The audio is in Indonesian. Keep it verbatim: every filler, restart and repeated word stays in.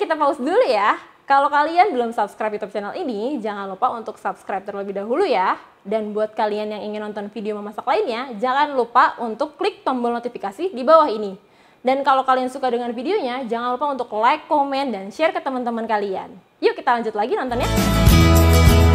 kita pause dulu ya. Kalau kalian belum subscribe YouTube channel ini, jangan lupa untuk subscribe terlebih dahulu ya. Dan buat kalian yang ingin nonton video memasak lainnya, jangan lupa untuk klik tombol notifikasi di bawah ini. Dan kalau kalian suka dengan videonya, jangan lupa untuk like, komen, dan share ke teman-teman kalian. Yuk kita lanjut lagi nontonnya.